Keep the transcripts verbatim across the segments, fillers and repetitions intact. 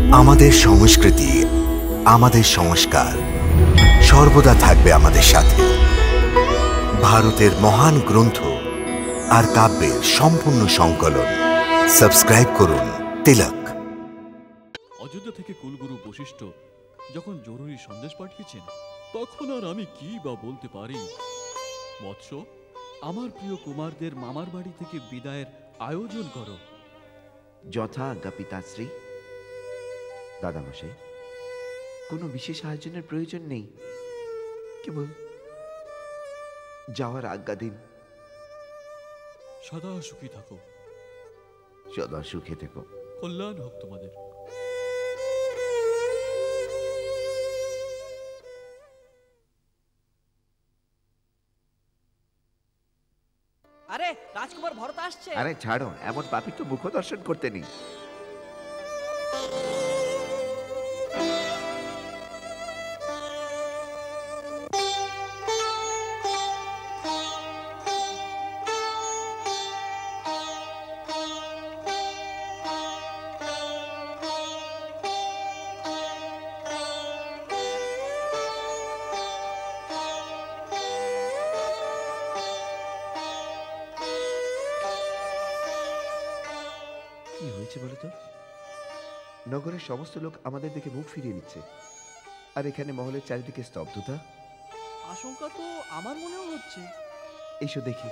আমাদের সংস্কৃতি, আমাদের সংস্কার সর্বদা থাকবে আমাদের সাথে। ভারতের মহান গ্রন্থ আর কাব্যের সম্পূর্ণ সংকলন। সাবস্ক্রাইব করুন তিলক। অযোধ্যা থেকে কুলগুরু বশিষ্ঠ যখন জরুরি সন্দেশ পাঠিয়েছেন, তখন আর আমি কি বা বলতে পারি? মৎস্য, আমার প্রিয় কুমারদের মামার বাড়ি থেকে বিদায়ের আয়োজন করো। যথা আজ্ঞা পিতাশ্রী। দাদামশাই, কোনো বিশেষ আয়োজনের প্রয়োজন নেই, কেবল যাওয়ার আজ্ঞা দিন। সদা সুখী থাকো। সদা সুখে থেকো। কল্যাণ হোক তোমাদের। আরে রাজকুমার ভরত আসছে। আরে ছাড়ো, এমন পাপী তো মুখ দর্শন করতে নেই। কি হয়েছে বলো তো? নগরের সমস্ত লোক আমাদের দিকে মুখ ফিরিয়ে নিচ্ছে, আর এখানে মহলের চারিদিকে স্তব্ধতা। আশঙ্কা তো আমার মনেও হচ্ছে। এসো দেখি।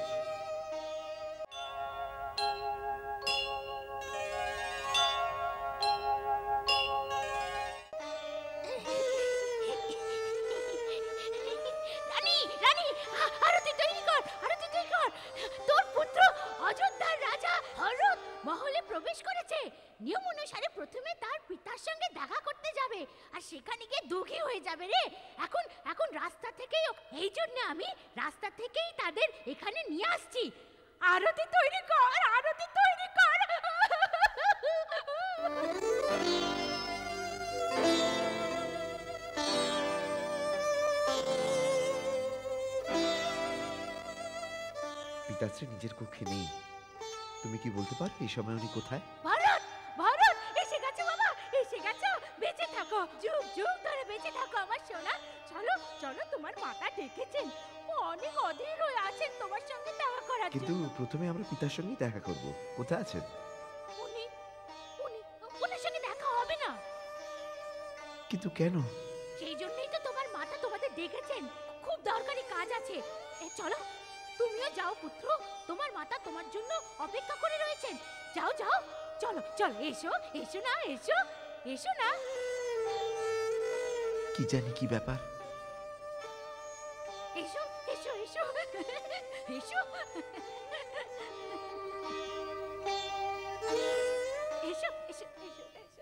পিতাশ্রী নিজের কক্ষে নেই। তুমি কি বলতে পারবে এই সময় উনি কোথায়? ভারত, ভারত এসে গেছে বাবা, এসে গেছে। বেঁচে থাকো, যুগ যুগ ধরে বেঁচে থাকো আমার সোনা। চলো চলো, তোমার মাতা ডেকেছেন, অনেক অধীর হয়ে আছেন তোমার সঙ্গে দেখা করার জন্য। কিন্তু প্রথমে আমরা পিতার সঙ্গে দেখা করব। কোথায় আছেন উনি? উনি ওনার সঙ্গে দেখা হবে না। কিন্তু কেন? সেই জন্যই তো তোমার মাতা তোমাদের ডেকেছেন, খুব দরকারি কাজ আছে। এ চলো, তুমিও যাও পুত্র, তোমার মাতা তোমার জন্য অপেক্ষা করে রয়েছেন। যাও যাও, চলো চলো, এসো এসো না, এসো এসো না। কি জানি কি ব্যাপার। এসো এসো এসো এসো এসো এসো এসো এসো।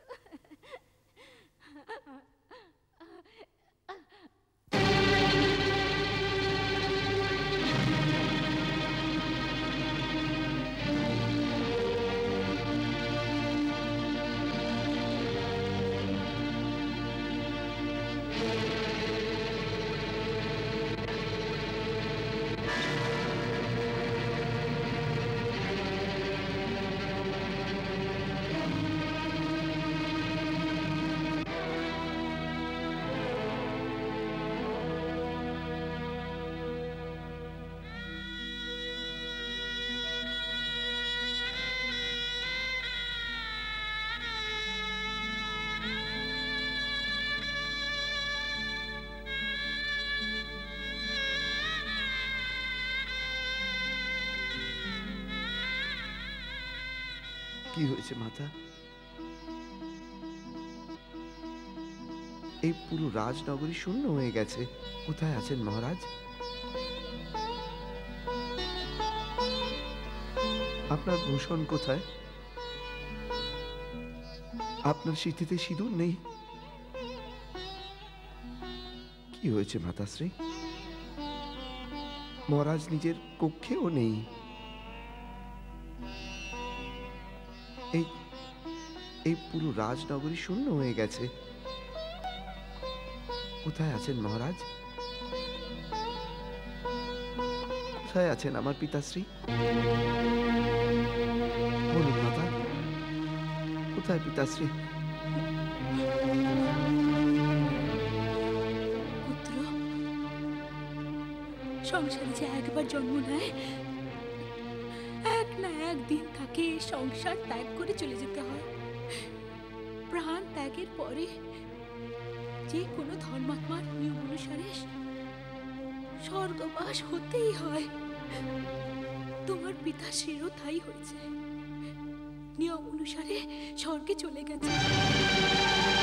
কি হয়েছে মাতা? এই পুরো রাজনগরী শূন্য হয়ে গেছে। কোথায় আছেন মহারাজ? আপনার ভূষণ কোথায়? আপনার সিঁথিতে সিঁদুর নেই। কি হয়েছে মাতাশ্রী? মহারাজ নিজের কক্ষেও নেই। এই এই পুরো রাজনগরী শূন্য হয়ে গেছে। কোথায় আছেন মহারাজ? কোথায় আছেন আমার পিতাশ্রী? বলুন মাতা, কোথায় পিতাশ্রী? পুত্র, সংসারে যে একবার জন্ম নেয়, এক না একদিন তাকে সংসার ত্যাগ করে চলে যেতে হয়। প্রাণ ত্যাগের পরে যে কোনো ধর্মাত্মার নিয়ম অনুসারে স্বর্গবাস হতেই হয়। তোমার পিতাশ্রীরও তাই হয়েছে, নিয়ম অনুসারে স্বর্গে চলে গেছে।